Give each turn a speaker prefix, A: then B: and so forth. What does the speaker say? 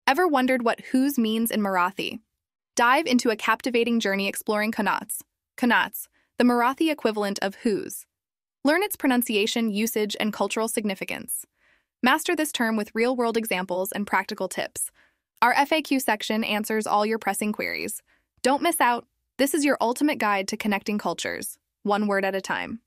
A: Ever wondered what whose means in Marathi? Dive into a captivating journey exploring Konāce. Konāce, the Marathi equivalent of whose. Learn its pronunciation, usage, and cultural significance. Master this term with real-world examples and practical tips. Our FAQ section answers all your pressing queries. Don't miss out. This is your ultimate guide to connecting cultures, one word at a time.